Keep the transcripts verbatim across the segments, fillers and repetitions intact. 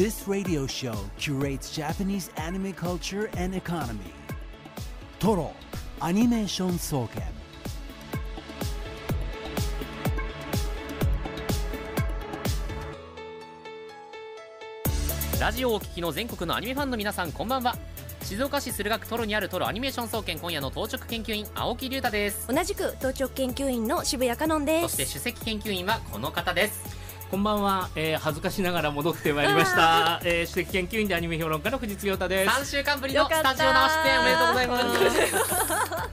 This radio show curates Japanese anime culture and economy. Toro Animation Soken. ラジオをお聞きの全国のアニメファンの皆さん、こんばんは。静岡市駿河区トロにあるトロアニメーション総研、今夜の当直研究員青木龍太です。 同じく当直研究員の渋谷香音です。 そして首席研究員はこの方です。 こんばんは、えー、恥ずかしながら戻ってまいりました、えー、首席研究員でアニメ評論家の藤津亮太です。 さんしゅうかんぶりのスタジオ生出演おめでとうございます。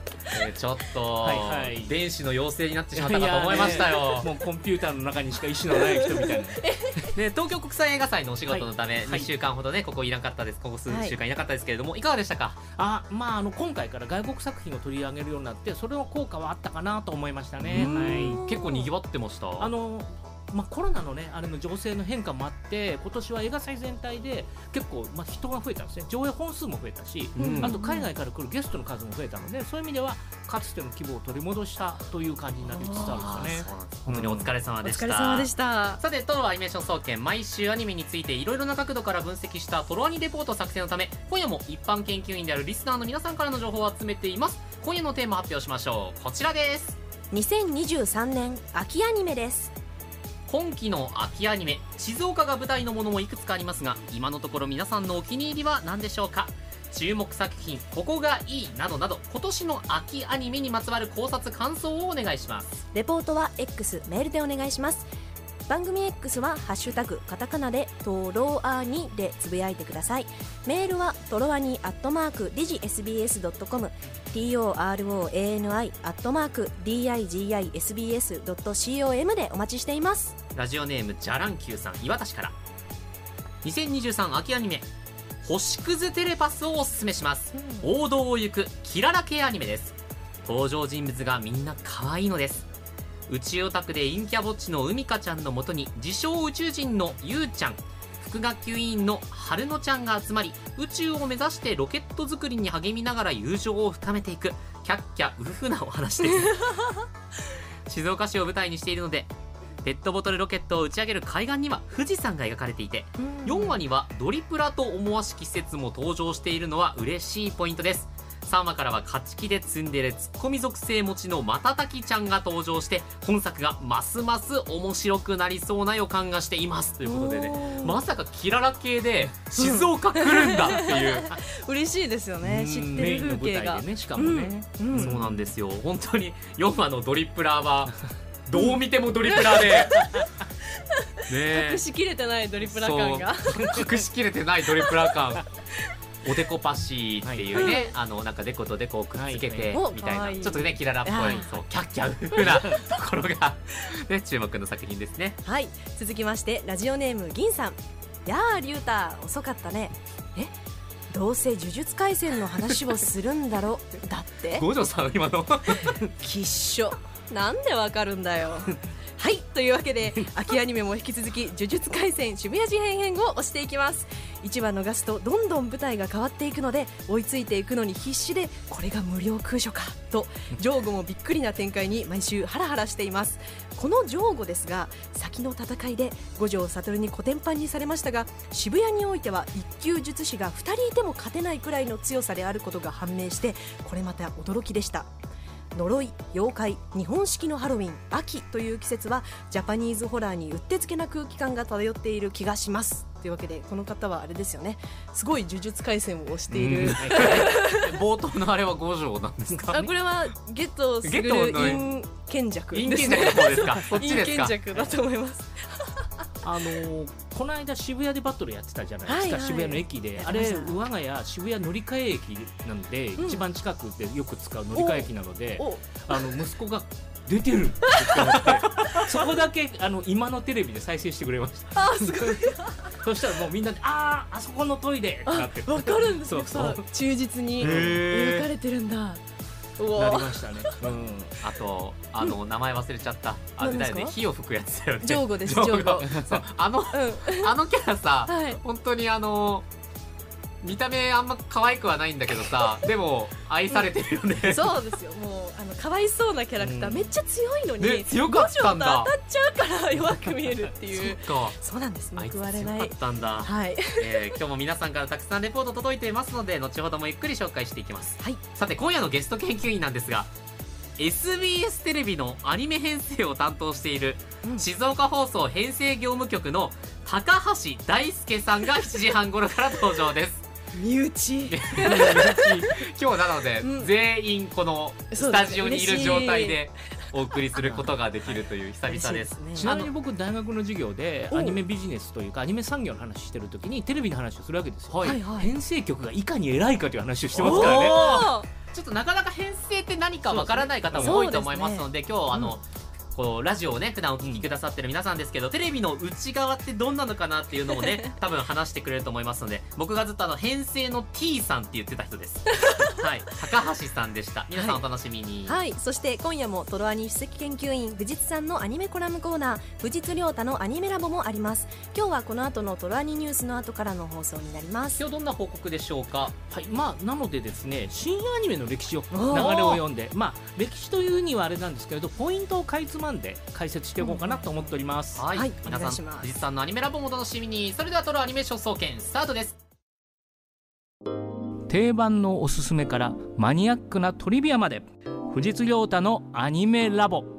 えー、ちょっと、はいはい、電子の妖精になってしまったかと思いましたよ。 ね、もうコンピューターの中にしか意思のない人みたいな。 で、東京国際映画祭のお仕事のため、はい、にしゅうかんほどね、ここいなかったです。ここ数週間いなかったですけれども、はい、いかがでしたか？ あ、まあ、あの今回から外国作品を取り上げるようになって、それの効果はあったかなと思いましたね。はい、 結構賑わってました。 あのまあ、コロナのね、あれの情勢の変化もあって、今年は映画祭全体で結構、まあ、人が増えたんですね。上映本数も増えたし、うん、あと海外から来るゲストの数も増えたので、そういう意味ではかつての規模を取り戻したという感じになりつつあるんですよね。 本当にお疲れ様でした。 お疲れ様でした。 さて、トロアニメーション総研、毎週アニメについていろいろな角度から分析したトロアニレポート作成のため、今夜も一般研究員であるリスナーの皆さんからの情報を集めています。今夜のテーマ発表しましょう。こちらです。 にせんにじゅうさんねん秋アニメです。 今期の秋アニメ、静岡が舞台のものもいくつかありますが、今のところ皆さんのお気に入りは何でしょうか？注目作品、ここがいいなどなど、今年の秋アニメにまつわる考察感想をお願いします。 レポートは X メールでお願いします。番組 X はハッシュタグカタカナでトロアニでつぶやいてください。メールはトロアニアットマークディジエスビーエスドットコム トロアニアットマークディジエスビーエスドットコム でお待ちしています。 ラジオネームじゃらんきゅうさん、岩田市から。にせんにじゅうさん秋アニメ、星屑テレパスをおすすめします、うん、王道を行くキララ系アニメです。登場人物がみんな可愛いのです。宇宙オタクで陰キャぼっちの海香ちゃんのもとに、自称宇宙人のゆうちゃん、副学級委員の春乃ちゃんが集まり、宇宙を目指してロケット作りに励みながら友情を深めていくキャッキャウフなお話です静岡市を舞台にしているので、ペットボトルロケットを打ち上げる海岸には富士山が描かれていて、よんわにはドリプラと思わしき施設も登場しているのは嬉しいポイントです。さんわからは勝ち気でツンデレツッコミ属性持ちのまたたきちゃんが登場して、本作がますます面白くなりそうな予感がしていますということでね、まさかキララ系で静岡来るんだっていう、 うん、嬉しいですよね。知ってる風景が、 ね、しかもね、 うんうん、そうなんですよ。本当によんわのドリプラはどう見てもドリプラでね、隠しきれてないドリプラ感が隠しきれてないドリプラ感おでこパシーっていうね、はい、あのなんかデコとデコをくっつけてみたいな、はい、ちょっとねキララっぽい、そうキャッキャウフなところが、ね、注目の作品ですね。 はい、続きましてラジオネーム銀さん。やあリュウタ遅かったね。え、どうせ呪術廻戦の話をするんだろだって五条さん今のきっしょ、なんでわかるんだよはい、というわけで秋アニメも引き続き呪術廻戦渋谷事変編を推していきます。いちわ逃すとどんどん舞台が変わっていくので、追いついていくのに必死で、これが無料空所かとジョーゴもびっくりな展開に毎週ハラハラしています。このジョーゴですが、先の戦いで五条悟にコテンパンにされましたが、渋谷においては一級術師がふたりいても勝てないくらいの強さであることが判明して、これまた驚きでした。呪い、妖怪、日本式のハロウィン、秋という季節はジャパニーズホラーにうってつけな空気感が漂っている気がしますというわけで、この方はあれですよね、すごい呪術廻戦を推している冒頭のあれは五条なんですか、ね、 あ、これはゲットする陰賢弱陰賢弱の方ですかそっちですか。 陰賢弱だと思いますあのー、この間渋谷でバトルやってたじゃないですか、はいはい、渋谷の駅で、あれ我が家渋谷乗り換え駅なんで、うん、一番近くでよく使う乗り換え駅なので、あの息子が出てるって言ってそこだけあの今のテレビで再生してくれましたあ、すごいそしたらもうみんなで、あー、あそこのトイレってなって分かるんですよ。そうそう、忠実に描かれてるんだ。 なりましたね、うん、 あとあの、うん、名前忘れちゃった。あれだよね、火を吹くやつだよね。 ジョーゴです。ジョーゴそう、 あの、うん、あのキャラさ、はい、本当にあの見た目あんま可愛くはないんだけどさでも愛されてるよねそうですよ。もうあのかわいそうなキャラクター、 うんめっちゃ強いのに、 ね強かったんだ五条と当たっちゃうから弱く見えるっていうそっかそうなんです。 あいつ報われない。 強かったんだ、 はいえー今日も皆さんからたくさんレポート届いていますので後ほどもゆっくり紹介していきます。 はい。 さて今夜のゲスト研究員なんですが エスビーエス テレビのアニメ編成を担当しているうん静岡放送編成業務局の高橋大輔さんがしちじはん頃から登場です身内今日なので、 うん全員このスタジオにいる状態でお送りすることができるという久々です。 嬉しいですねちなみに僕大学の授業でおアニメビジネスというかアニメ産業の話してるときにテレビの話をするわけですよ、 はいはいはい編成局がいかに偉いかという話をしてますからね。 おーちょっとなかなか編成って何かわからない方も多いと思いますので、今日あの、こうラジオをね普段お聞きくださってる皆さんですけど、テレビの内側ってどんなのかなっていうのをね多分話してくれると思いますので、僕がずっとあの編成の T さんって言ってた人ですはい高橋さんでした。皆さんお楽しみに。 はい、そして今夜もトロアニ首席研究員藤津さんのアニメコラムコーナー藤津亮太のアニメラボもあります。今日はこの後のトロアニニュースの後からの放送になります。 今日どんな報告でしょうか。 はい、まあなのでですね新アニメの歴史を流おーれを読んで、まあ歴史というにはあれなんですけれどポイントをかいつまんで解説していこうかなと思っております。 はい、 はい皆お願いしますさん藤津さんのアニメラボもお楽しみに。それではトロアニメーション総研スタートです。 定番のおすすめからマニアックなトリビアまで藤津亮太のアニメラボ。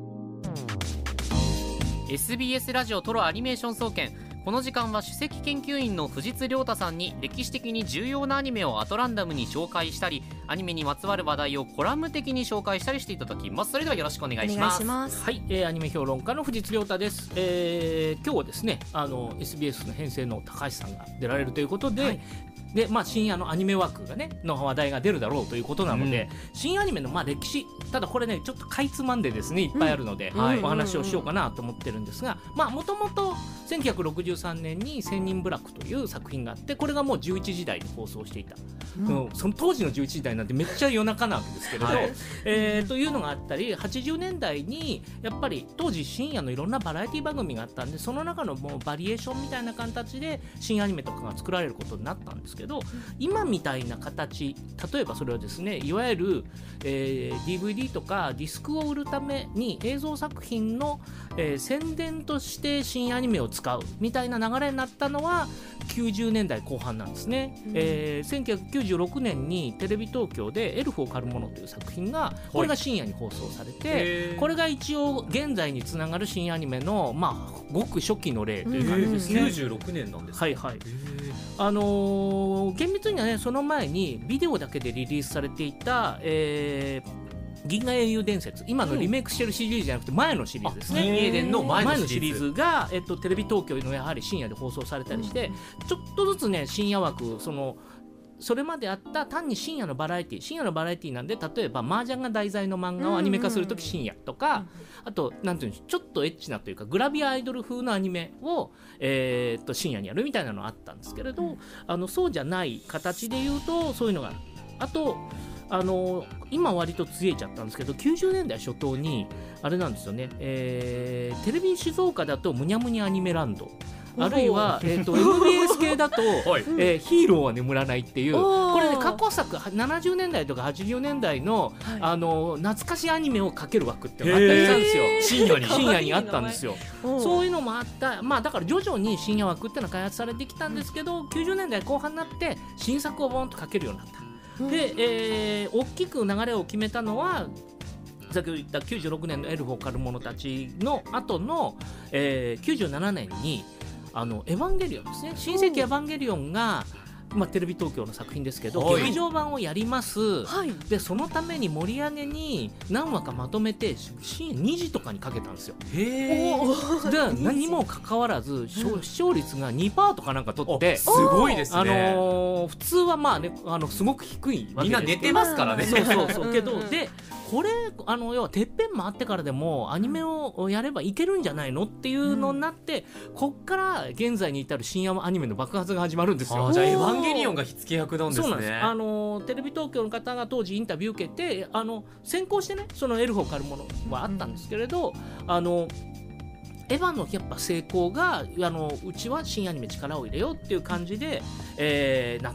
エスビーエス ラジオトロアニメーション総研。この時間は首席研究員の藤津亮太さんに歴史的に重要なアニメをアトランダムに紹介したり、アニメにまつわる話題をコラム的に紹介したりしていただきます。それではよろしくお願いしお願います。 します。 はい、えーアニメ評論家の藤津亮太です、えー今日はですねあの エスビーエス の編成の高橋さんが出られるということで、 はいでまあ、深夜のアニメ枠がねの話題が出るだろうということなので、新アニメのまあ歴史、ただこれねちょっとかいつまんでですねいっぱいあるので、 うんはいお話をしようかなと思ってるんですが、まあもともとせんきゅうひゃくろくじゅうさんねんに千人部落という作品があって、これがもうじゅういちじ台に放送していた、うんその当時のじゅういちじ台なんてめっちゃ夜中なわけですけれど、 はいえーというのがあったり、はちじゅうねんだいにやっぱり当時深夜のいろんなバラエティ番組があったんで、その中のもうバリエーションみたいな形で新アニメとかが作られることになったんですけど、今みたいな形、例えばそれはですねいわゆる、えー、ディーブイディー とかディスクを売るために映像作品の、えー宣伝として新アニメを使うみたいな流れになったのはきゅうじゅうねんだいこう半なんですね、 うんえーせんきゅうひゃくきゅうじゅうろくねんにテレビ東京でエルフを狩る者という作品がこれが深夜に放送されて、 へーこれが一応現在につながる新アニメの、まあ、ごく初期の例という感じですね、 きゅうじゅうろくねんなんですか。 はいはい、あのー厳密にはねその前にビデオだけでリリースされていた、えー銀河英雄伝説、今のリメイクしてるシリーズじゃなくて前のシリーズですね、 銀英伝の前の前のシリーシリーズズが、えっと、テレビ東京のやはり深夜で放送されたりして、ちょっとずつね深夜枠そのそれまであった単に深夜のバラエティ深夜のバラエティなんで、例えば麻雀が題材の漫画をアニメ化するとき深夜とか、あとなんていうんでしょう、ちょっとエッチなというかグラビアアイドル風のアニメを、えーっと深夜にやるみたいなのあったんですけれど、あのそうじゃない形で言うとそういうのがある。あとあの今割とつえちゃったんですけど、きゅうじゅうねんだい初頭にあれなんですよね、えーテレビ静岡だとむにゃむにゃアニメランド、あるいは、えー、と エムビーエス 系だと、 はいえーヒーローは眠らないっていう、 おーこれね過去作ななじゅうねんだいとかはちじゅうねんだいの、 はいあの懐かしいアニメをかける枠っていうのがあったりしたんですよ。 へー深夜に深夜にあったんですよ。 おーそういうのもあった、まあ、だから徐々に深夜枠っていうのは開発されてきたんですけど、きゅうじゅうねんだいこう半になって新作をボンとかけるようになった。で、えー大きく流れを決めたのは先ほど言ったきゅうじゅうろくねんのエルフを狩る者たちの後の、えーきゅうじゅうななねんにあのエヴァンゲリオンですね、新世紀エヴァンゲリオンが、まあ、テレビ東京の作品ですけど、 はい劇場版をやります、 はいでそのために盛り上げに何話かまとめて深夜にじとかにかけたんですよ。 へーで何もかかわらず視聴視聴率が にパーセント とかなんか取って、 すごいですね。 あのー普通はまあねあのすごく低いわけですけど、 みんな寝てますからね。 そうそうそうけど、 うんうんでこれあの要はてっぺん回ってからでもアニメをやればいけるんじゃないのっていうのになって、こっから現在に至る深夜アニメの爆発が始まるんですよ。 あーじゃあエヴァンゲリオンが火付け役なんですね。 そうなんです。あのテレビ東京の方が当時インタビュー受けて、あの先行してねそのエルフを狩るものはあったんですけれど、あのエヴァのやっぱ成功があのうちは新アニメ力を入れようっていう感じで、えーなったと。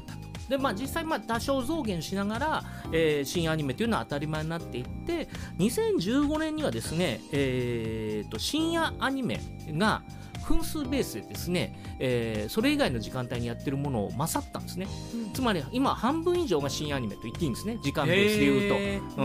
で、まあ、実際まあ多少増減しながら、えー、新アニメというのは当たり前になっていってにせんじゅうごねんにはですね、えー、と深夜アニメが分数ベースでですね、えー、それ以外の時間帯にやってるものを勝ったんですね、うん、つまり今半分以上が深夜アニメと言っていいんですね、時間ベースで言うと、うん、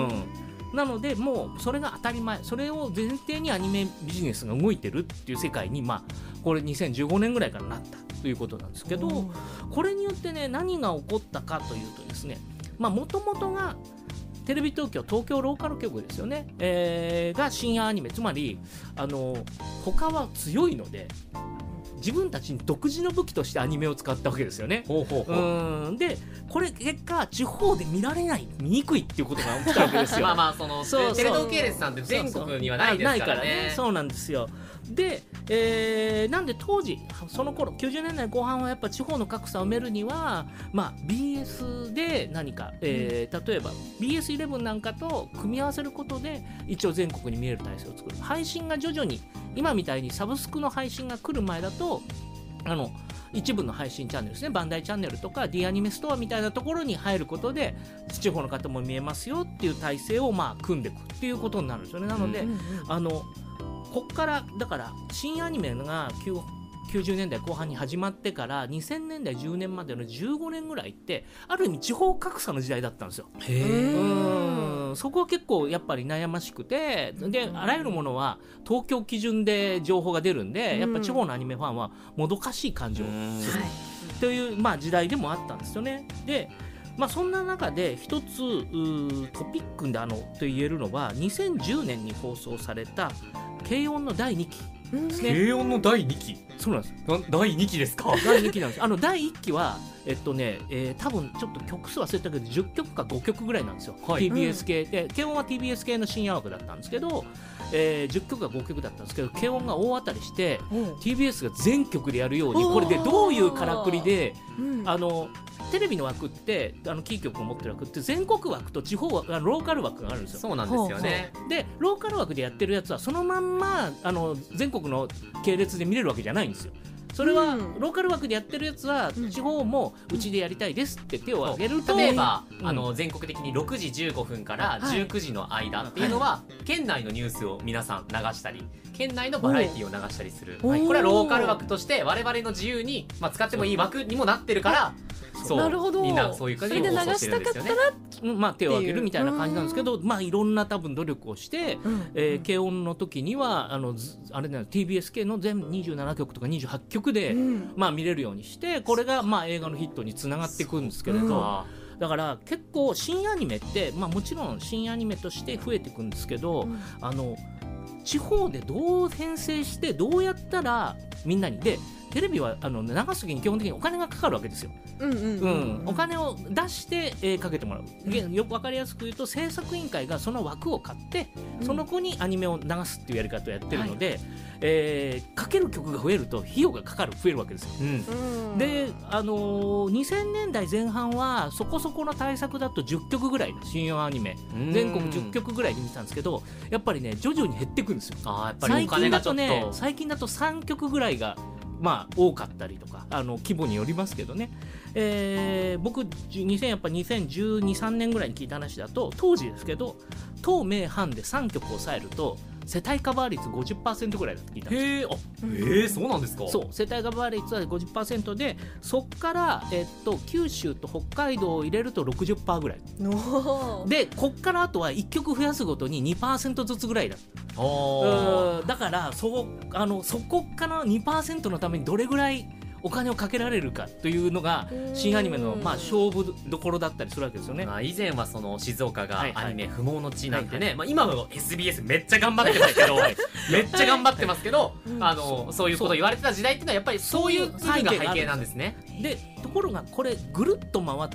なのでもうそれが当たり前、それを前提にアニメビジネスが動いてるっていう世界に、まあ、これにせんじゅうごねんぐらいからなったということなんですけど、これによってね何が起こったかというとですね、もともとがテレビ東京東京ローカル局ですよね、えー、が深夜アニメ、つまりあの他は強いので自分たちに独自の武器としてアニメを使ったわけですよね。ほうほうほう。うんでこれ結果地方で見られない見にくいっていうことが起きたわけですよ。 まあまあそのそうそうテレ東系列さんって全国にはないですからね。ないからね。 そうなんですよ。で、えー、なんで当時その頃きゅうじゅうねんだいこう半はやっぱ地方の格差を埋めるには、まあ、ビーエス で何か、えー、例えば ビーエスイレブン なんかと組み合わせることで一応全国に見える体制を作る。配信が徐々に今みたいにサブスクの配信が来る前だとあの一部の配信チャンネルですね、バンダイチャンネルとか D アニメストアみたいなところに入ることで地方の方も見えますよっていう体制をまあ組んでいくっていうことになるんですよね。なので、うんうんうん、あのこっからだから新アニメがきゅうじゅうねんだいこう半に始まってからにせんねんだいじゅうねんまでのじゅうごねんぐらいってある意味地方格差の時代だったんですよ。へー、うん、そこは結構やっぱり悩ましくて、であらゆるものは東京基準で情報が出るんで、やっぱ地方のアニメファンはもどかしい感情をするという、まあ、時代でもあったんですよね。でまあ、そんな中で一つトピックであのと言えるのはにせんじゅうねんに放送された軽音のだいにきですね。 軽音のだいにき、 そうなんです。 だいにきですか。 だいにきなんです。あのだいいっきはえっとね、えー、多分ちょっと曲数忘れたけどじゅっきょくかごきょくぐらいなんですよ、はい、ティービーエス 系で、軽音は ティービーエス 系の深夜枠だったんですけど、えー、じゅっきょくかごきょくだったんですけど軽音が大当たりして ティービーエス が全曲でやるように、これでどういうからくりで、あのテレビの枠ってあのキー局を持ってる枠って全国枠と地方枠ローカル枠があるんですよ。 そうなんですよね。 でローカル枠でやってるやつはそのまんまあの全国の系列で見れるわけじゃないんですよ。それは、うん、ローカル枠でやってるやつは、うん、地方もうちでやりたいですって手を挙げると、 例えば、うん、あの全国的にろくじじゅうごふんからじゅうくじの間っていうのは、はい、県内のニュースを皆さん流したり県内のバラエティを流したりする、はい、これはローカル枠として我々の自由に、まあ、使ってもいい枠にもなってるから、 そうなるほど、 みんなそういう感じで放送してるんですよね。 まあ、手を挙げるみたいな感じなんですけど、まあ、いろんな多分努力をして、うんえー、軽音の時にはあのあれだよ ティービーエス 系の全にじゅうななきょくとかにじゅうはちきょくで、うんまあ、見れるようにしてこれがまあ映画のヒットにつながっていくんですけれど、うん、だから結構新アニメって、まあ、もちろん新アニメとして増えていくんですけど、うん、あの地方でどう編成してどうやったらみんなにでテレビはあの流す時に基本的にお金がかかるわけですよ。うんうんうんうん、お金を出して、えー、かけてもらう、うん、よく分かりやすく言うと制作委員会がその枠を買って、うん、その子にアニメを流すっていうやり方をやってるので、はいえー、かける曲が増えると費用がかかる増えるわけですよ、うん、で、あのー、にせんねんだいぜん半はそこそこの対策だとじゅっきょくぐらいの新用アニメ全国じゅっきょくぐらいで見てたんですけどやっぱりね徐々に減っていくんですよ。あやっぱりお金がちょっと最近だとね最近だとさんきょくぐらいがまあ多かったりとかあの規模によりますけどね、えー、僕にせんやっぱにせんじゅうに、さんねんぐらいに聞いた話だと当時ですけど東名阪でさんきょく抑えると世帯カバー率 ごじゅっパーセント ぐらいだって聞いたんですよ。 へー、あ、えー、そうなんですか。 そう世帯カバー率は ごじゅっパーセント でそっから、えっと、九州と北海道を入れると ろくじゅっパーセント ぐらいでこっからあとはいっきょく増やすごとに にパーセント ずつぐらいだっただからそ、あのそこから にパーセント のためにどれぐらいお金をかけられるかというのが新アニメのまあ勝負どころだったりするわけですよね。 まあ、以前はその静岡がアニメ不毛の地なんてね、はいはいまあ、今の エスビーエス めっちゃ頑張ってますけどめっちゃ頑張ってますけど、あのそういうこと言われてた時代っていうのはやっぱりそういう部分が背景なんですね。 でところがこれぐるっと回って、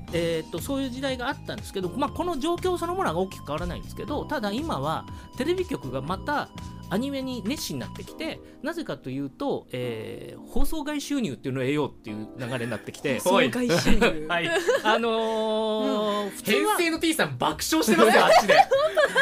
えー、とそういう時代があったんですけど、まあ、この状況そのものは大きく変わらないんですけどただ今はテレビ局がまたアニメに熱心になってきてなぜかというと、えー、放送外収入っていうのを得ようっていう流れになってきて放送外収入はいあのーうん、普通は編成の T さん爆笑してますよあっちで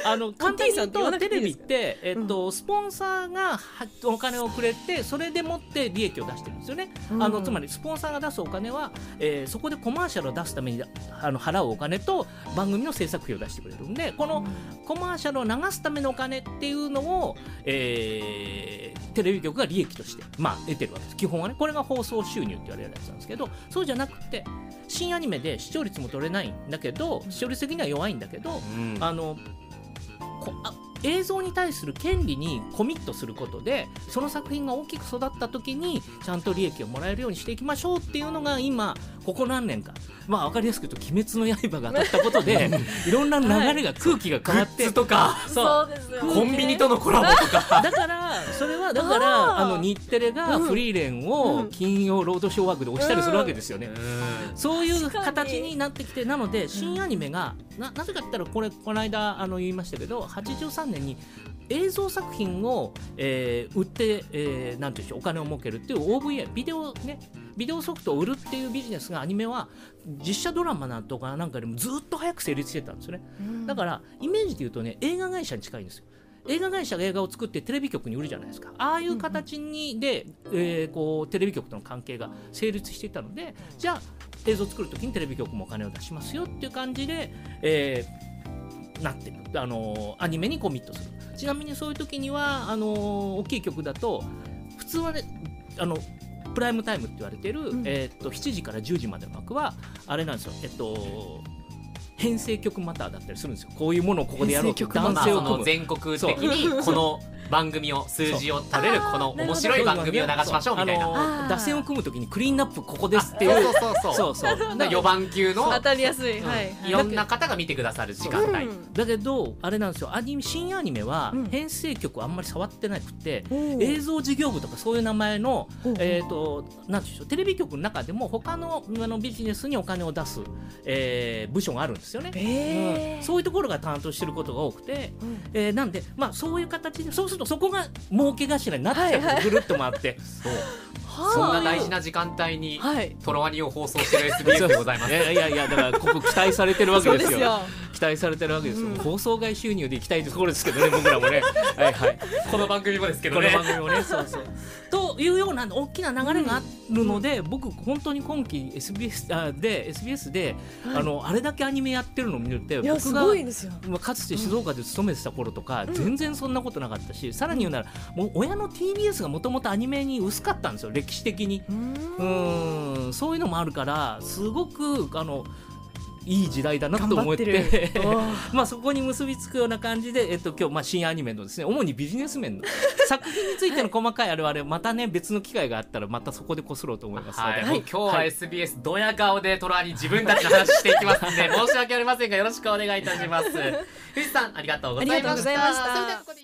あの簡単に言うとテレビっいいて、えっと、スポンサーがお金をくれてそれでもって利益を出してるんですよね、うん、あのつまりスポンサーが出すお金は、えー、そこでコマーシャルを出すためにあの払うお金と番組の制作費を出してくれるんで、このコマーシャルを流すためのお金っていうのを、えー、テレビ局が利益として、まあ、得てるわけです。基本はね、これが放送収入って言われるやつなんですけど、そうじゃなくて新アニメで視聴率も取れないんだけど、視聴率的には弱いんだけど、うん、あのこあ映像に対する権利にコミットすることでその作品が大きく育った時にちゃんと利益をもらえるようにしていきましょうっていうのが今ここ何年か、まあ分かりやすく言うと鬼滅の刃が当たったことでいろんな流れが空気が変わって、 グッズとかそうですよ、 コンビニとのコラボとかだからそれはだからあの日テレがフリーレンを金曜ロードショー枠で押したりするわけですよね、うん、そういう形になってきて、なので新アニメが な, なぜかって言ったらこれこの間あの言いましたけどはちじゅうさんねんに映像作品を、えー、売って、えー、なんていうんでしょう、お金を儲けるっていう オーブイエー ビデオねビデオソフトを売るっていうビジネスがアニメは実写ドラマなんとかなんかでもずっと早く成立してたんですよね。だからイメージで言うとね、映画会社に近いんですよ。映画会社が映画を作ってテレビ局に売るじゃないですか。ああいう形にで、えー、こうテレビ局との関係が成立していたので、じゃあ映像を作るときにテレビ局もお金を出しますよっていう感じで、えー、なってる、あのー、アニメにコミットする。ちなみにそういう時にはあのー、大きい局だと普通はね、あのプライムタイムって言われている、うん、えー、っとしちじからじゅうじまでの枠はあれなんですよ、えっと編成曲マターだったりするんですよ。こういうものをここでやろうと男性を組む、 全国的にこの番組を数字を取れるこの面白い番組を流しましょうみたいな、 打線を組むときにクリーンナップここですっていう、 そうそうそうそうよばん級の当たりやすい、はい、 いろんな方が見てくださる時間帯、 だけどあれなんですよ、アニメ新アニメは編成曲あんまり触ってなくて、映像事業部とかそういう名前の、えーとなんていうんでしょう、テレビ局の中でも他のあのビジネスにお金を出す、えー、部署があるんですよね、えーうん、そういうところが担当してることが多くて、うん、えー、なんで、まあ、そういう形でそうするとそこが儲け頭になっちゃう、はいはい、ぐるっと回ってそうそんな大事な時間帯にトロワニを放送してる エスビーエス でございます。いやいやいや、だからここ期待されてるわけですよ。ですよ期待されてるわけですよ、うん、放送外収入でいきたいところですけどね、僕らもねはい、はい、 この番組もですけどね、 この番組もねそうそうというような大きな流れがあるので、うん、僕本当に今期 エスビーエス あで エスビーエス で、はい、あのあれだけアニメやってるのを見るって、僕がかつて静岡で勤めてた頃とか、うん、全然そんなことなかったし、さらに言うならもう親の ティービーエス がもともとアニメに薄かったんですよ、歴史的に。うーん、そういうのもあるからすごくあのいい時代だなと思ってまあそこに結びつくような感じで、えっと、今日まあ新アニメのですね、主にビジネス面の作品についての細かいあれはあれまたね別の機会があったらまたそこでこすろうと思いますので、はいはい、今日は エスビーエス ドヤ顔でトラに自分たちの話していきますので申し訳ありませんがよろしくお願いいたします。藤さんありがとうございました。それではここで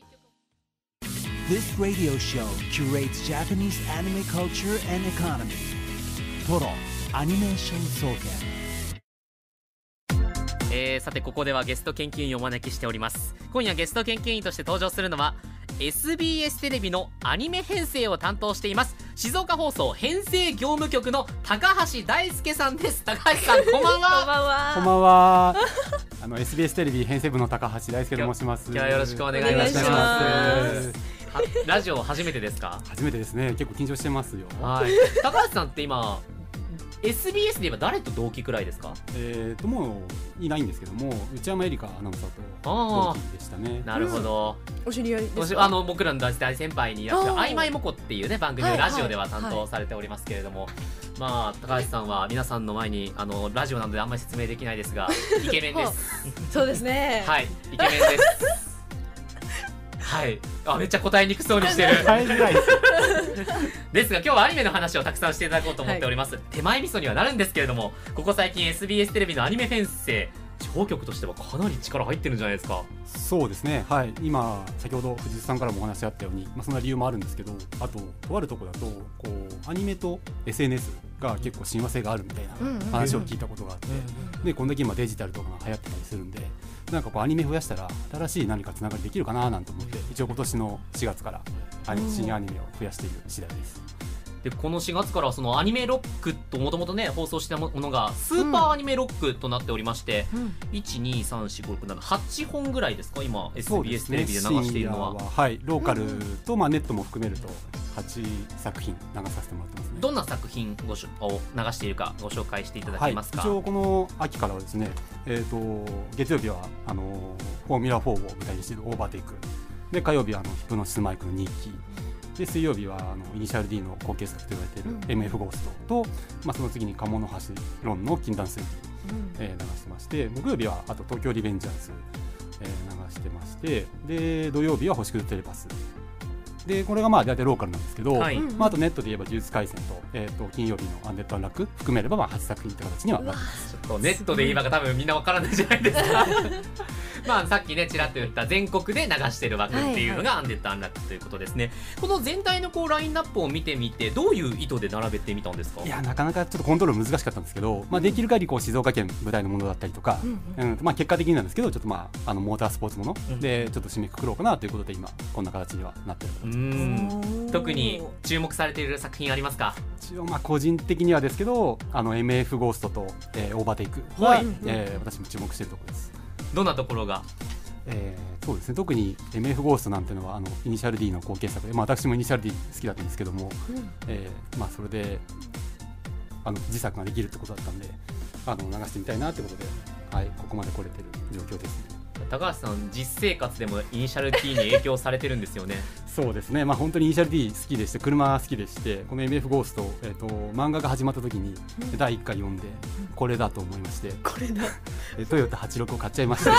This radio show curates Japanese anime culture and economy. Toro Animation Soken。 えー、さてここではゲスト研究員をお招きしております。今夜ゲスト研究員として登場するのは エスビーエス テレビのアニメ編成を担当しています静岡放送編成業務局の高橋大輔さんです。高橋さんこんばんは。 こんばんは。 こんばんは。あの エスビーエス テレビ編成部の高橋大輔と申します。 今日はよろしくお願いいたします。ラジオ初めてですか？ 初めてですね。結構緊張してますよ。 はい。高橋さんって今エスビーエス で言えば誰と同期くらいですか？ えーともういないんですけども、内山絵里香アナウンサーと同期でしたね。 なるほど、 うん、お知り合いですか？ あの僕らの大先輩にいらっしゃるあいまいもこっていうね番組をラジオでは担当されておりますけれども、はいはいはい、まあ高橋さんは皆さんの前にあのラジオなのであんまり説明できないですがイケメンですそうですね、 はい、イケメンですはい、あめっちゃ答えにくそうにしてるですが今日はアニメの話をたくさんしていただこうと思っております、はい、手前味噌にはなるんですけれども、ここ最近 エスビーエス テレビのアニメ編成地方局としてはかなり力入ってるんじゃないですか？ そうですね、はい、今先ほど藤井さんからもお話あったように、まあ、そんな理由もあるんですけど、あととあるところだとこうアニメと エスエヌエス が結構親和性があるみたいな話を聞いたことがあって、うんうん、でこんだけ今デジタルとかが流行ってたりするんで、なんかこうアニメ増やしたら新しい何かつながりできるかななんて思って、一応今年のしがつから新アニメを増やしている次第です。 でこのしがつからそのアニメロックともともとね放送したものがスーパーアニメロックとなっておりまして、うん、いちにさんしごろくななはちほんぐらいですか今 エスビーエス テレビで流しているのは、 ははい、ローカルと、まあ、ネットも含めるとはちさく品流させてもらってますね。 どんな作品ごしを流しているかご紹介していただけますか。 はい、一応この秋からはですね、えー、と月曜日はあのフォーミュラフォーを舞台にしているオーバーテイクで、火曜日はあのヒプノシスマイクの日記で、水曜日はあのイニシャル D の後継作と言われている エムエフ ゴーストと、まあ、その次に鴨の橋論の禁断水記、うんえー、流してまして、木曜日はあと東京リベンジャーズ、えー、流してまして、で土曜日は星屑テレパスで、これがまあ大体ローカルなんですけど、はいまあ、あとネットで言えば呪術廻戦と、えー、と金曜日のアンデッド・アンラック含めればまあはちさく品という形にはなってます。 ちょっとネットで言えば多分みんなわからないじゃないですかまあさっきねちらっと言った全国で流してる枠っていうのがアンデッド・アンラックということですね、はいはい、この全体のこうラインナップを見てみてどういう意図で並べてみたんですか。 いやなかなかちょっとコントロール難しかったんですけど、まあ、できる限りこう静岡県舞台のものだったりとか、うんうんまあ、結果的になんですけどちょっとまああのモータースポーツものでちょっと締めくくろうかなということで今こんな形にはなってる形です。 うん特に注目されている作品ありますか。 一応まあ個人的にはですけどあの エムエフ ゴーストと、えー、オーバーテイクは、はいえー、私も注目しているところです。 どんなところが。 えー、そうですね特に エムエフ ゴーストなんていうのはあのイニシャル D の後継作で、まあ、私もイニシャル D 好きだったんですけども、うんえーまあ、それであの自作ができるってことだったんであの流してみたいなってことで、はい、ここまで来れてる状況ですね。 高橋さん実生活でもイニシャル D に影響されてるんですよねそうですね、まあ、本当にイニシャル D 好きでして車好きでしてこの エムエフ ゴースト、えー、と漫画が始まった時にだいいっかい読んでこれだと思いましてこれだトヨタはちじゅうろくを買っちゃいました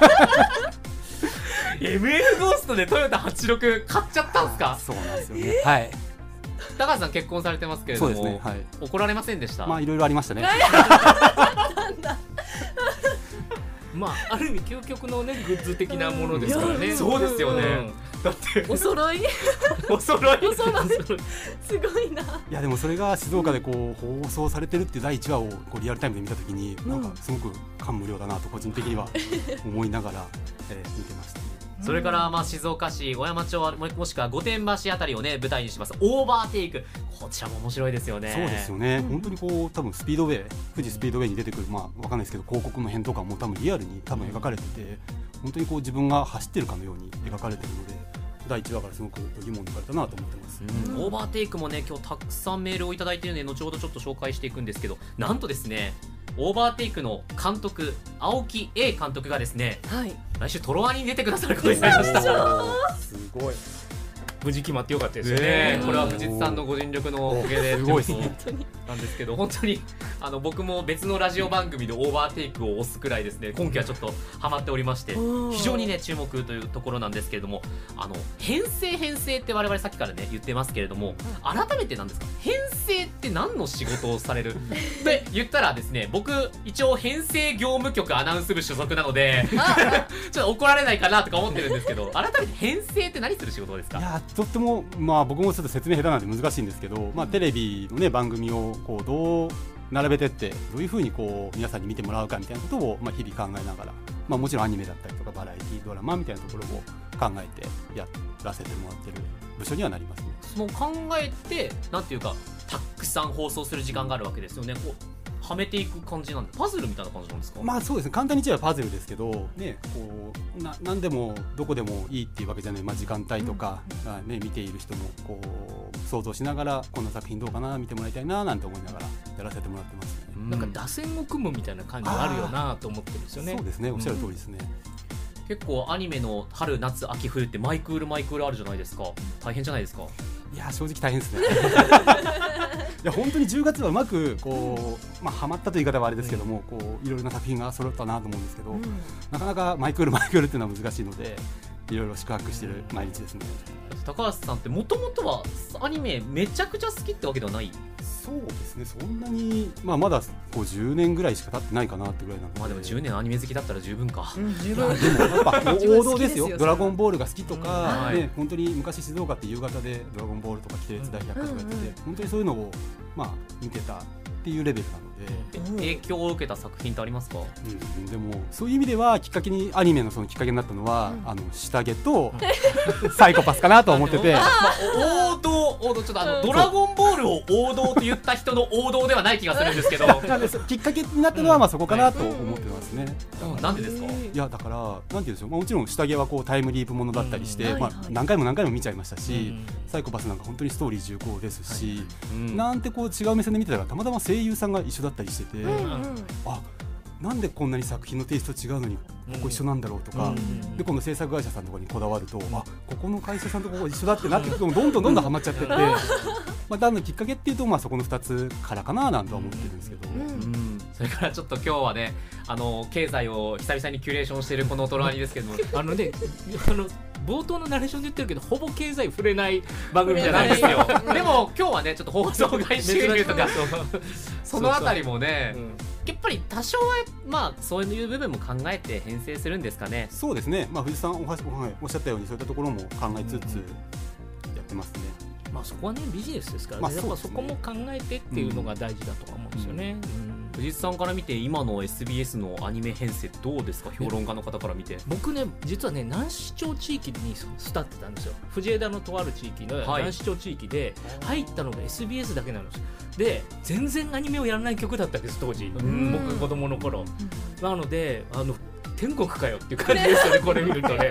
エムエフ ゴーストでトヨタはちじゅうろく買っちゃったんですか。 そうなんですよね、えー、はい高橋さん結婚されてますけれどもそうですね、はい、 怒られませんでした。 まあいろいろありましたねなんだまあ、ある意味究極の、ね、グッズ的なものですからね。 そうですよね、 うん、だってお揃いお揃いお揃いすごいな。いやでもそれが静岡でこう放送されてるっていうだいいちわをこうリアルタイムで見たときに、うん、なんかすごく感無量だなと個人的には思いながら、えー、見てましたね。 それからまあ静岡市小山町もしくは御殿場あたりをね舞台にしますオーバーテイク、こちらも面白いですよね。 そうですよね、うん、本当にこう多分スピードウェイ富士スピードウェイに出てくる、まあわかんないですけど広告の辺とかも多分リアルに多分描かれてて本当にこう自分が走ってるかのように描かれてるのでだいいちわからすごく疑問にかれたなと思ってます、 うん、オーバーテイクもね今日たくさんメールをいただいているので後ほどちょっと紹介していくんですけど、なんとですねオーバーテイクの監督青木 A 監督がですね、はい、来週トロワに出てくださることになりました。 すごい無事決まってよかったですよね。これは藤津さんのご尽力のおかげですごいなんですけど、本当にあの僕も別のラジオ番組でオーバーテイクを押すくらいですね今期はちょっとハマっておりまして非常にね注目というところなんですけれども、あの編成編成って我々さっきからね言ってますけれども、改めてなんですか編成って何の仕事をされるって言ったらですね、僕一応編成業務局アナウンス部所属なのでちょっと怒られないかなとか思ってるんですけど、改めて編成って何する仕事ですか。 いやとっても、まあ、僕もちょっと説明下手なんで難しいんですけど、まあ、テレビの、ね、番組をこうどう並べてってどういうふうにこう皆さんに見てもらうかみたいなことを、まあ、日々考えながら、まあ、もちろんアニメだったりとかバラエティドラマみたいなところを考えてやらせてもらってる部署にはなりますね。 その考えてなんていうかたくさん放送する時間があるわけですよね。こうはめていく感じなんでパズルみたいな感じなんですか。 まあそうですね、簡単に言っちゃえばパズルですけど、ね、こうな何でもどこでもいいっていうわけじゃない、まあ、時間帯とか、うんね、見ている人もこう想像しながらこんな作品どうかな見てもらいたいななんて思いながらやらせてもらってますね、 うん、なんか打線を組むみたいな感じがあるよなと思ってるんですよね。 そうですね、おっしゃる通りですね、 うん、結構アニメの春夏秋冬ってマイクールマイクールあるじゃないですか。大変じゃないですか。 いや正直大変ですねいや本当にじゅうがつはうまくこう、まあ、ハマったという言い方はあれですけども、うん、こういろいろな作品が揃ったなと思うんですけど、うん、なかなかマイクールマイクールっていうのは難しいのでいろいろ宿泊している毎日ですね。 高橋さんってもともとはアニメめちゃくちゃ好きってわけではない。 そうですね、そんなに、まあ、まだこうじゅうねんぐらいしか経ってないかなってぐらいなので、 まあでもじゅうねんアニメ好きだったら十分か、 うん、十分。 でもやっぱ王道ですよドラゴンボールが好きとか、うんね、本当に昔静岡って夕方でドラゴンボールとかキテレツ大百科とかやってて、うんうん、本当にそういうのを、まあ、見てたっていうレベルなのでで、 影響を受けた作品ってありますか？ うん、でもそういう意味ではきっかけにアニメのそのきっかけになったのは、うん、あの下着とサイコパスかなと思ってて、 まあ、王道王道ちょっとあの、うん、ドラゴンボールを王道と言った人の王道ではない気がするんですけどなんできっかけになったのはまあそこかなと思ってますね。 うん、なんでですか？ いやだからなんていうんでしょう、まあ、もちろん下着はこうタイムリープものだったりして、うんまあ、何回も何回も見ちゃいましたし、うん、サイコパスなんか本当にストーリー重厚ですし、はいうん、なんてこう違う目線で見てたらたまたま声優さんが一緒だったりしてて、うん、あなんでこんなに作品のテイスト違うのにここ一緒なんだろうとか、うん、で今度制作会社さんとかにこだわると、うん、あここの会社さんとここ一緒だってなってどんどんどんどんハマっちゃっててまあ、だんだんきっかけっていうと、まあ、そこのふたつからかななんて思ってるんですけど、うんうん、 それからちょっと今日はねあの経済を久々にキュレーションしているこのトロワニですけどもあのねあの冒頭のナレーションで言ってるけどほぼ経済触れない番組じゃないですよでも今日はねちょっと放送外収入とかそのあたりもねそうそう、うんやっぱり多少はまあそういう部分も考えて編成するんですかね。 そうですね、まあ、藤さん お, はおっしゃったようにそういったところも考えつつやってますね。 まあ、そこはねビジネスですからね、まあ、やっぱそこも考えてっていうのが大事だとは思うんですよね、うんうん藤井さんから見て今の エスビーエス のアニメ編成どうですか？評論家の方から見て。 僕ね実はね南市町地域に育ってたんですよ。藤枝のとある地域の南市町地域で入ったのが エスビーエス だけなんですよ。で全然アニメをやらない曲だったんです当時僕子供の頃なのであの天国かよっていう感じですよねこれ見るとね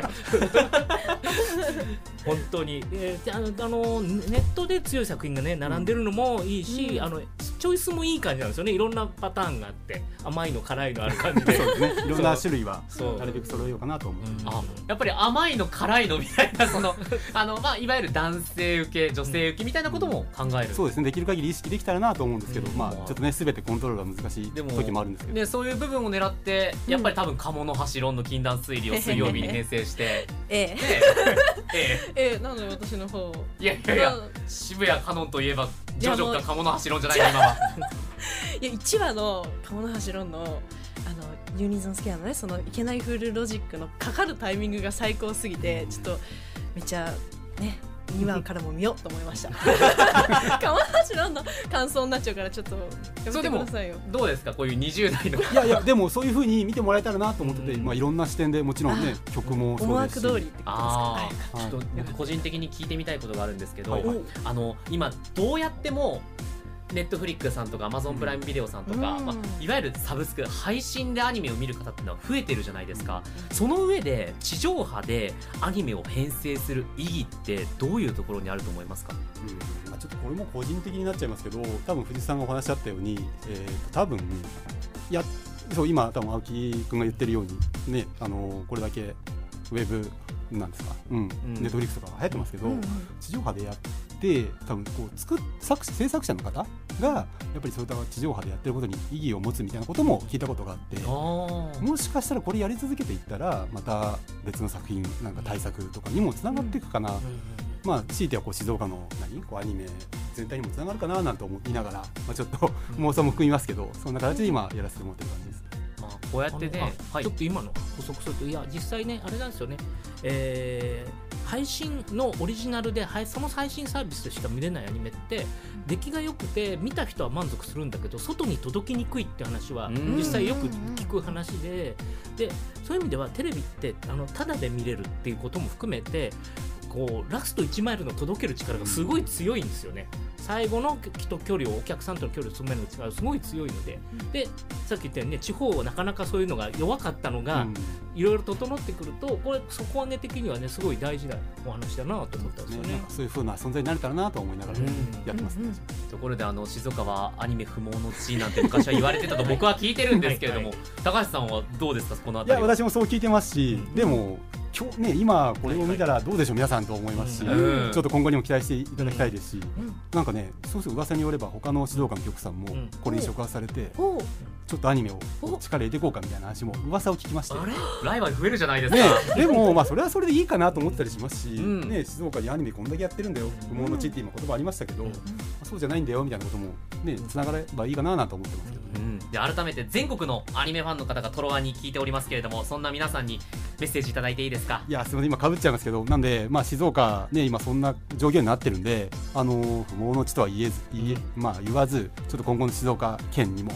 本当に、えー、あのあのネットで強い作品がね並んでるのもいいし、うん、あのチョイスもいい感じなんですよね。いろんなパターンがあって甘いの辛いのある感じでそうですねいろんな種類はなるべく揃えようかなと思う、うん、 あやっぱり甘いの辛いのみたいなそのあの、まあ、いわゆる男性受け女性受けみたいなことも考える、うん、 そうですねできる限り意識できたらなと思うんですけど、うんまあ、ちょっとね全てコントロールが難しい時もあるんですけど、 ね、そういう部分を狙ってやっぱり多分鴨の橋論の禁断推理を水曜日に編成してええええええなので私の方いやいやいや渋谷カノンといえばジョジョか鴨の橋論じゃないか今はいやいちわの鴨の橋論のあのユニゾンスケアのねそのいけないフールロジックのかかるタイミングが最高すぎてちょっとめっちゃねにわからも見ようと思いました鴨の橋論の感想になっちゃうからちょっとやめてくださいよ。 どうですかこういうにじゅう代のいやいやでもそういう風に見てもらえたらなと思ってて、まあ、いろんな視点でもちろんね曲もそうですし思惑通りってことですか。 あちょっと僕個人的に聞いてみたいことがあるんですけど、はいはい、あの今どうやってもネットフリックスさんとかアマゾンプライムビデオさんとか、うんまあ、いわゆるサブスク配信でアニメを見る方っていうのは増えてるじゃないですか、うん、その上で地上波でアニメを編成する意義ってどういうところにあると思いますか？ うんまあ、ちょっとこれも個人的になっちゃいますけど多分藤井さんがお話しあったように、えー、多分いやそう今多分青木君が言ってるようにねあのこれだけウェブなんですか、うんうん、ネットフリックスとか流行ってますけど、うんうん、地上波でやって多分こう作っ作制作者の方がやっぱりそういった地上波でやってることに意義を持つみたいなことも聞いたことがあってもしかしたらこれやり続けていったらまた別の作品なんか対策とかにもつながっていくかな、うんうんうん、まあ強いてはこう静岡の何こうアニメ全体にもつながるかななんて思いながら、まあ、ちょっと妄想も含みますけどそんな形で今やらせてもらってる感じです。 まあ、こうやってね、 はい、ちょっと今の補足するといや実際ねあれなんですよね、えー、配信のオリジナルでその配信サービスでしか見れないアニメって出来が良くて見た人は満足するんだけど外に届きにくいって話は実際よく聞く話で、でそういう意味ではテレビってあのタダで見れるっていうことも含めてこうラストいちマイルの届ける力がすごい強いんですよね。最後の距離をお客さんとの距離を詰める力がすごい強いので、うん、でさっき言ったようにね地方はなかなかそういうのが弱かったのがいろいろ整ってくるとこれ底上げ的にはねすごい大事なお話だなと思ったんですよね。 ねなんかそういう風な存在になれたらなと思いながら、ねうん、やってますね、うんうん、 ところであの静岡はアニメ不毛の地なんて昔は言われてたと僕は聞いてるんですけれどもはい、はい、高橋さんはどうですかこのあたりは。 いや私もそう聞いてますし、うん、でも今日ね今これを見たらどうでしょう、はいはい、皆さんと思いますし、うん、ちょっと今後にも期待していただきたいですし、うん、なんかねそうする噂によれば他の静岡の局さんもこれに触発されて、うん、ちょっとアニメを力入れていこうかみたいな話も噂を聞きまして、 あれライバル増えるじゃないですか、 ね、でもまあそれはそれでいいかなと思ったりしますし、うんね、静岡にアニメこんだけやってるんだよ不毛の地って今言葉ありましたけど、うん、そうじゃないんだよみたいなこともねつながればいいかななと思ってますけどね、 うん、で改めて全国のアニメファンの方がトロワに聞いておりますけれどもそんな皆さんにメッセージいただいていいですか。 いやすみません今かぶっちゃいますけどなんで、まあ、静岡ね今そんな状況になってるんであの不毛の地とは言えず言え、まあ、言わずちょっと今後の静岡県にも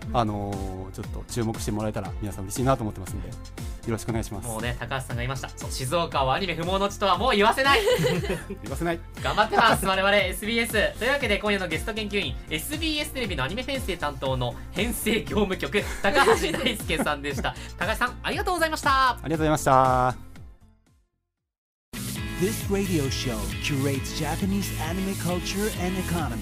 あのー、ちょっと注目してもらえたら皆さん嬉しいなと思ってますのでよろしくお願いします。 もうね、高橋さんが言いました。そう、静岡はアニメ不毛の地とはもう言わせない言わせない。 頑張ってます我々 エスビーエス というわけで、今夜のゲスト研究員 エスビーエス テレビのアニメ編成担当の編成業務局高橋大輔さんでした。高橋さんありがとうございました。 ありがとうございました。 This radio show curates Japanese anime culture and economy.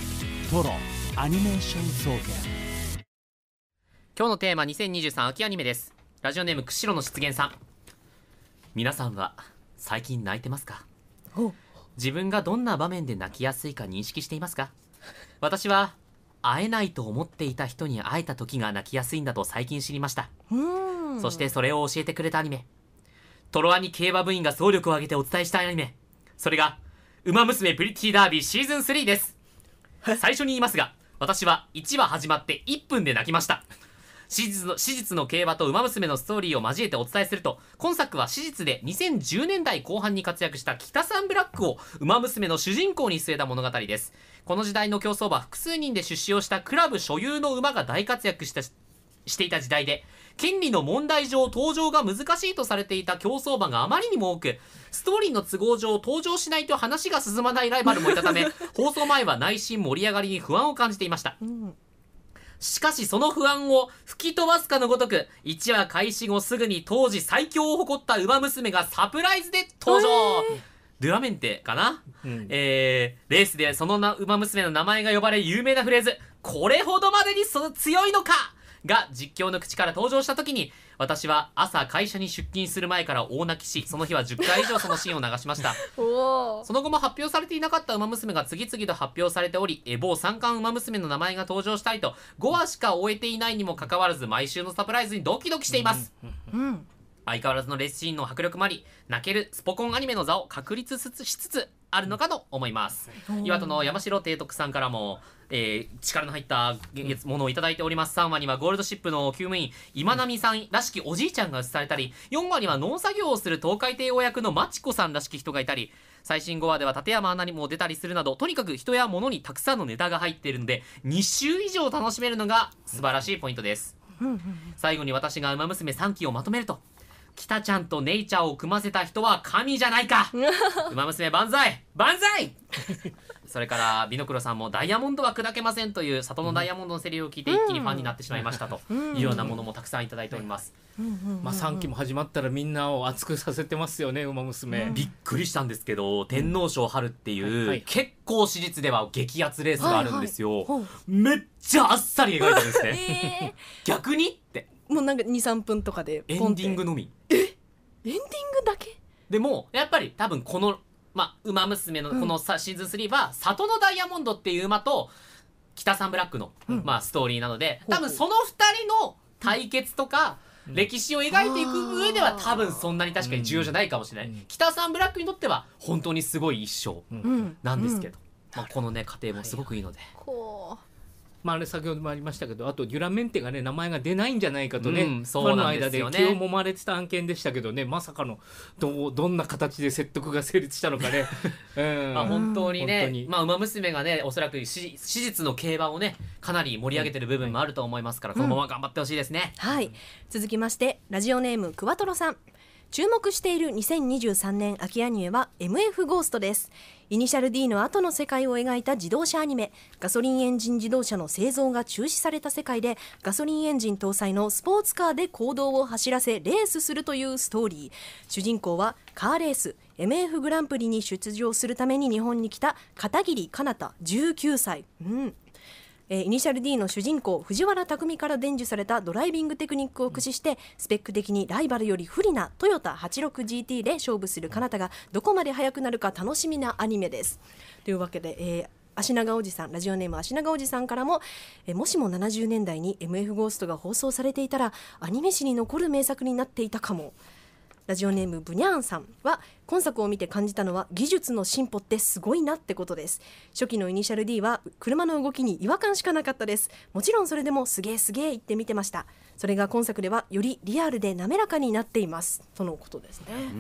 Toro Animation Soken. 今日のテーマにせんにじゅうさん秋アニメです。ラジオネーム釧路の湿原さん。皆さんは最近泣いてますか？自分がどんな場面で泣きやすいか認識していますか？私は会えないと思っていた人に会えた時が泣きやすいんだと最近知りました。そしてそれを教えてくれたアニメ、トロワに競馬部員が総力を挙げてお伝えしたアニメ、それがウマ娘プリティダービーシーズンスリーです。最初に言いますが、私はいちわ始まっていっぷんで泣きました。史実の、史実の競馬とウマ娘のストーリーを交えてお伝えすると、今作は史実でにせんじゅうねんだいこう半に活躍した北サンブラックをウマ娘の主人公に据えた物語です。この時代の競走馬、複数人で出資をしたクラブ所有の馬が大活躍したしていた時代で、権利の問題上登場が難しいとされていた競走馬があまりにも多く、ストーリーの都合上登場しないと話が進まないライバルもいたため放送前は内心盛り上がりに不安を感じていました。しかしその不安を吹き飛ばすかのごとく、いちわ開始後すぐに当時最強を誇ったウマ娘がサプライズで登場。ドゥアメンテかな、うん、えー、レースでそのウマ娘の名前が呼ばれ有名なフレーズ、これほどまでにそ強いのかが実況の口から登場した時に、私は朝会社に出勤する前から大泣きし、その日はじゅっかい以上そのシーンを流しましたその後も発表されていなかったウマ娘が次々と発表されており、え某三冠ウマ娘の名前が登場したいとごわしか終えていないにもかかわらず、毎週のサプライズにドキドキしています、うんうん、相変わらずのレースシーンの迫力もあり、泣けるスポコンアニメの座を確立しつつあるのかと思います。岩手の山城提督さんからも、えー、力の入ったものをいただいております。さんわにはゴールドシップの厩務員今波さんらしきおじいちゃんが映されたり、よんわには農作業をする東海帝王役のマチコさんらしき人がいたり、最新ごわでは立山アナにも出たりするなど、とにかく人や物にたくさんのネタが入っているのでに週以上楽しめるのが素晴らしいポイントです。最後に私がウマ娘さんきをまとめると、北ちゃんとネイチャーを組ませた人は神じゃないかウマ娘万歳万歳それからビノクロさんもダイヤモンドは砕けませんという里のダイヤモンドのセリフを聞いて一気にファンになってしまいましたというようなものもたくさんいただいております。 まあさんきも始まったらみんなを熱くさせてますよね、ウマ娘、うん、 びっくりしたんですけど、天皇賞春っていう、うんはい、結構史実では激アツレースがあるんですよ、はいはい、めっちゃあっさり描いてるんですね、えー、逆にってもうなんか にさんぷんとかでエンディングのみ、 えエンディングだけでもやっぱり多分このまあ、ウマ娘のこのさ、うん、シーズンスリーは里のダイヤモンドっていう馬と北サンブラックの、うんまあ、ストーリーなので、多分そのふたりの対決とか、うん、歴史を描いていく上では多分そんなに確かに重要じゃないかもしれない、うん、北サンブラックにとっては本当にすごい一生なんですけど、うんまあ、このね過程もすごくいいので、 こうまあ、あれ先ほどもありましたけど、あとデュラメンテがね名前が出ないんじゃないかとね、うん、 そうなんですよね、 ファンの間で気を揉まれてた案件でしたけどね、まさかの ど, どんな形で説得が成立したのかね、 うんまあ、本当にね、にまあ、ウマ娘がねおそらく史実の競馬をねかなり盛り上げてる部分もあると思いますから、うん、このまま頑張ってほしいですね、 うん、はい。続きましてラジオネームクワトロさん、注目しているにせんにじゅうさんねん秋アニメは エムエフ ゴーストです。イニシャル D の後の世界を描いた自動車アニメ、ガソリンエンジン自動車の製造が中止された世界で、ガソリンエンジン搭載のスポーツカーで公道を走らせレースするというストーリー。主人公はカーレース エムエフ グランプリに出場するために日本に来た片桐かなたじゅうきゅうさい、うんえー、イニシャル D の主人公藤原匠から伝授されたドライビングテクニックを駆使して、スペック的にライバルより不利なトヨタ はちじゅうろくジーティー で勝負するかなたがどこまで速くなるか楽しみなアニメです。というわけで、えー足長おじさん、ラジオネーム足長おじさんからも、えもしもななじゅうねんだいに エムエフ ゴーストが放送されていたらアニメ史に残る名作になっていたかも。ラジオネームブニャーンさんは、今作を見て感じたのは技術の進歩ってすごいなってことです。初期のイニシャル D は車の動きに違和感しかなかったです。もちろんそれでもすげーすげー言って見てました。それが今作ではよりリアルで滑らかになっていますとのことですね。 うん、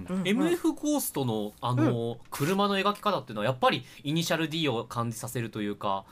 うん、エムエフ ゴーストのあの、うん、車の描き方っていうのはやっぱりイニシャル D を感じさせるというか、 まあ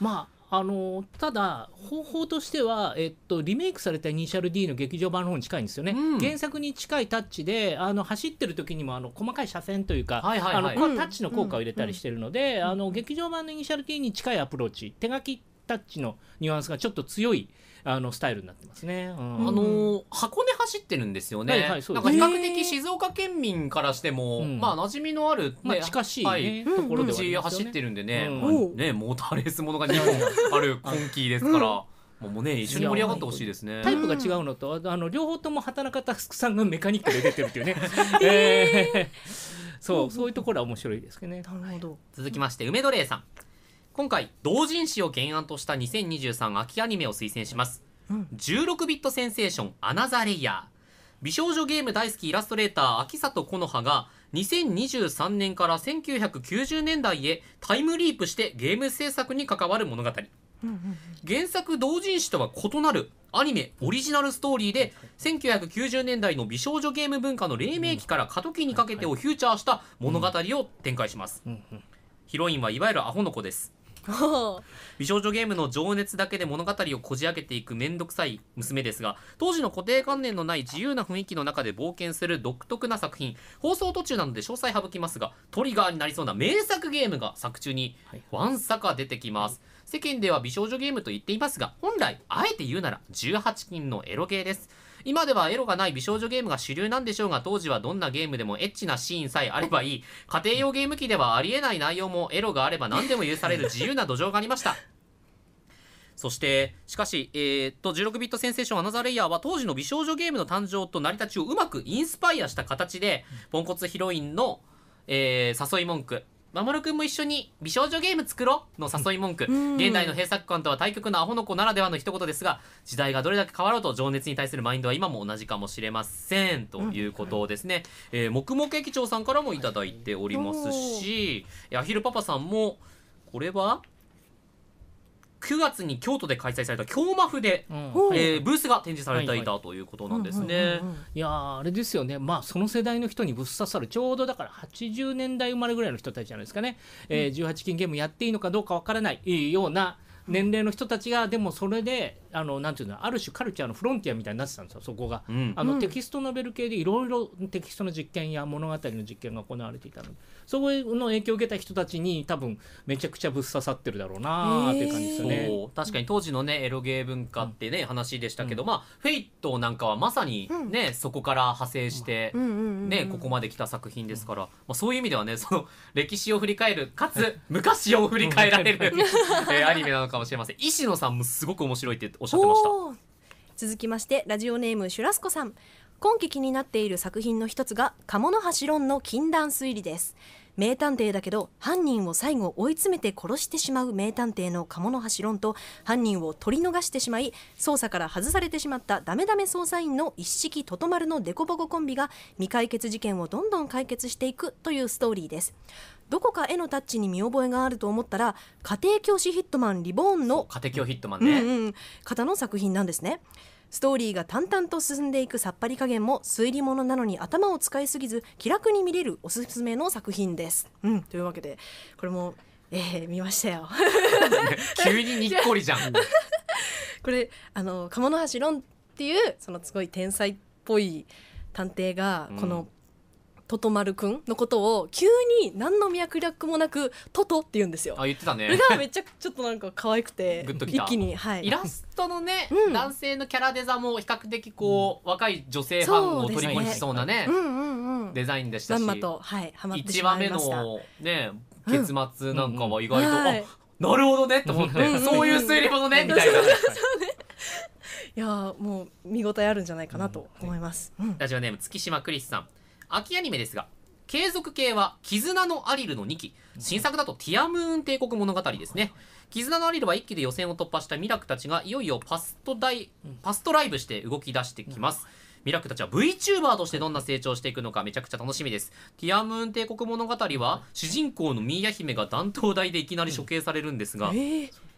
あのただ方法としては、えっと、リメイクされたイニシャル D の劇場版の方に近いんですよね、うん、原作に近いタッチであの走ってる時にもあの細かい車線というか、はいはいはい、あのタッチの効果を入れたりしてるので、うんうん、あの劇場版のイニシャル D に近いアプローチ、手書きタッチのニュアンスがちょっと強いあのスタイルになってますね、うん、 あのー、箱根走ってるんですよね、はいはい、なんか比較的静岡県民からしても、まあ馴染みのある、ね、 まあ、近しい、ね、はい、 ところでは、ね、走ってるんでね、うん、まあ、ねモーターレースものがにほんある今期ですから、うん、もうね一緒に盛り上がってほしいですね。 タイプが違うのと、あの両方とも畑中佑さんがメカニックで出てるっていうね、えー、そうそういうところは面白いですね。 なるほど。 続きまして梅ドレイさん、今回同人誌を原案としたにせんにじゅうさん秋アニメを推薦します、うん、じゅうろくビットセンセーションアナザレイヤー。美少女ゲーム大好きイラストレーター秋里このはがにせんにじゅうさんねんからせんきゅうひゃくきゅうじゅうねんだいへタイムリープしてゲーム制作に関わる物語、うんうん、原作同人誌とは異なるアニメオリジナルストーリーでせんきゅうひゃくきゅうじゅうねんだいの美少女ゲーム文化の黎明期から過渡期にかけてをフューチャーした物語を展開します。ヒロインはいわゆるアホの子です。美少女ゲームの情熱だけで物語をこじ開けていくめんどくさい娘ですが、当時の固定観念のない自由な雰囲気の中で冒険する独特な作品。放送途中なので詳細省きますが、トリガーになりそうな名作ゲームが作中にわんさか出てきます。世間では美少女ゲームと言っていますが、本来あえて言うならじゅうはち禁のエロゲーです。今ではエロがない美少女ゲームが主流なんでしょうが、当時はどんなゲームでもエッチなシーンさえあればいい、家庭用ゲーム機ではありえない内容もエロがあれば何でも許される自由な土壌がありました。そしてしかし、えー、っとじゅうろくビットセンセーションアナザーレイヤーは当時の美少女ゲームの誕生と成り立ちをうまくインスパイアした形で、ポンコツヒロインの、えー、誘い文句、守くんも一緒に美少女ゲーム作ろうの誘い文句、現代の閉鎖感とは対極のアホの子ならではの一言ですが、時代がどれだけ変わろうと情熱に対するマインドは今も同じかもしれませんということですね。うん、えー、黙々駅長さんからもいただいておりますし、アヒルパパさんもこれはくがつに京都で開催された京マフで、うん、えー、ブースが展示されていたということなんですね。 いやーあれですよね、まあその世代の人にぶっ刺さる、ちょうどだからはちじゅうねんだい生まれぐらいの人たちじゃないですかね、うん、えー、じゅうはち禁ゲームやっていいのかどうかわからないような年齢の人たちが、でもそれであのなんていうの、ある種カルチャーのフロンティアみたいになってたんですよ、そこが、うん、あのテキストノベル系でいろいろテキストの実験や物語の実験が行われていたので、そういうの影響を受けた人たちに多分めちゃくちゃぶっ刺さってるだろうなっていう感じですよね。 そう確かに当時のねエロゲー文化ってね、うん、話でしたけど、うん、まあフェイトなんかはまさにね、うん、そこから派生して、うん、ねここまで来た作品ですから、うん、まあ、そういう意味ではねその歴史を振り返るかつ昔を振り返られる、えー、アニメなのかもしれません。石野さんもすごく面白いっておっしゃってました。 続きましてラジオネームシュラスコさん、今期気になっている作品の一つが鴨の橋論の禁断推理です。名探偵だけど犯人を最後追い詰めて殺してしまう名探偵の鴨の橋論と、犯人を取り逃してしまい捜査から外されてしまったダメダメ捜査員の一式ととまるのデコボココンビが未解決事件をどんどん解決していくというストーリーです。どこか絵のタッチに見覚えがあると思ったら、家庭教師ヒットマンリボーンの家庭教ヒットマンね、うんうん、 方の作品なんですね。ストーリーが淡々と進んでいくさっぱり加減も推理物なのに頭を使いすぎず気楽に見れるおすすめの作品です、うん、というわけでこれも、えー、見ましたよ急ににっこりじゃんこれあの鴨の橋論っていうそのすごい天才っぽい探偵がこの、うん、トトマルくんのことを急に何の脈絡もなくトトって言うんですよ。 あ、言ってたね。 それがめっちゃちょっとなんか可愛くてグッときた。 一気に、はい、 イラストのね、うん、男性のキャラデザも比較的こう、うん、若い女性ファンを虜にしそうなね、うんうんうん、デザインでしたし、 まんまと、はい、ハマってしまいました。 いちわめのね結末なんかは意外と、うんうん、あ、なるほどねと思って、うんうん、そういう推理物ねみたいな。 いやもう見応えあるんじゃないかなと思います、うん、 ラジオネーム月島クリスさん、秋アニメですが継続系は絆のアリルのにき、新作だとティアムーン帝国物語ですね。絆のアリルはいっきで予選を突破したミラクたちがいよいよパストダイパストライブして動き出してきます。ミラクたちは VTuber としてどんな成長していくのかめちゃくちゃ楽しみです。ティアムーン帝国物語は主人公のミーヤ姫が断頭台でいきなり処刑されるんですが、えー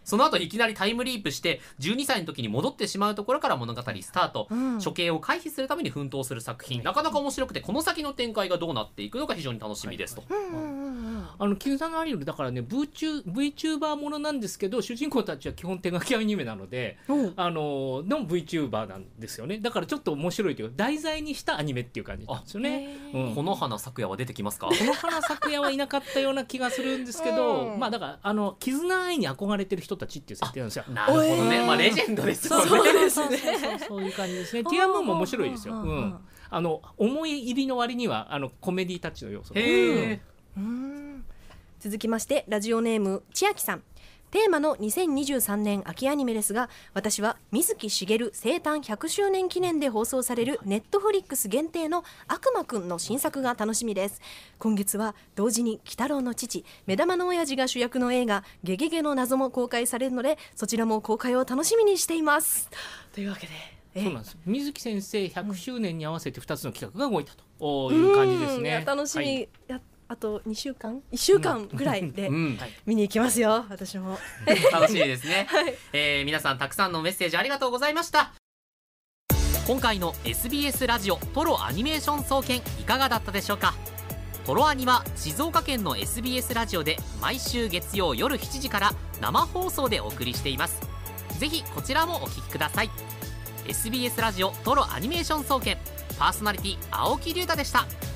その後いきなりタイムリープしてじゅうにさいの時に戻ってしまうところから物語スタート、うん、処刑を回避するために奮闘する作品、なかなか面白くて、この先の展開がどうなっていくのか非常に楽しみですと。 あのキズナのアリエルだからね VTuber ものなんですけど、主人公たちは基本手書きアニメなので、あのの VTuber なんですよね。だからちょっと面白いというか題材にしたアニメっていう感じなんですよね。 うん、この花咲夜は出てきますか？ この花咲夜はいなかったような気がするんですけど、まあだからあのキズナ愛に憧れてる人たちっていう設定なんですよ。 なるほどね、まあ、レジェンドですよね。 そうですね。 そういう感じですね。ティアムーンも面白いですよ。うん、あの思い入りの割にはあのコメディタッチの要素。 へー。 うん、続きましてラジオネーム千秋さん。テーマのにせんにじゅうさんねん秋アニメですが、私は水木しげる生誕ひゃくしゅうねん記念で放送されるネットフリックス限定の悪魔くんの新作が楽しみです。今月は同時に鬼太郎の父目玉の親父が主役の映画ゲゲゲの謎も公開されるので、そちらも公開を楽しみにしています。というわけで、 そうなんです。水木先生ひゃくしゅうねんに合わせてふたつの企画が動いたという感じですね。 うん、楽しみ、はい、やあとにしゅうかんいっしゅうかんぐらいで見に行きますよ、私も。 楽しみですね、はい。えー、皆さんたくさんのメッセージありがとうございました。今回の エスビーエス ラジオトロアニメーション総研いかがだったでしょうか。トロアニは静岡県の エスビーエス ラジオで毎週月曜夜しちじから生放送でお送りしています。ぜひこちらもお聞きください。 エスビーエス ラジオトロアニメーション総研、パーソナリティ青木龍太でした。